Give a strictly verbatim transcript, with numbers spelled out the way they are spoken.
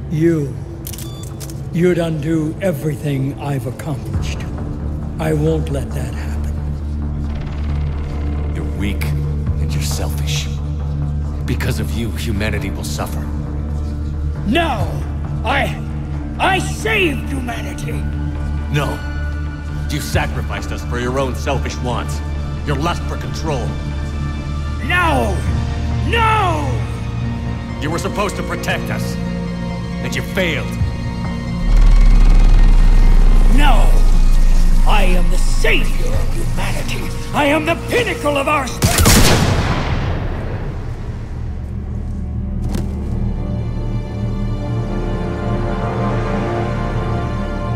You. You'd undo everything I've accomplished. I won't let that happen. You're weak, and you're selfish. Because of you, humanity will suffer. No! I... I saved humanity! No. You sacrificed us for your own selfish wants. Your lust for control. No! No! You were supposed to protect us. And you failed. No! I am the savior of humanity! I am the pinnacle of our species!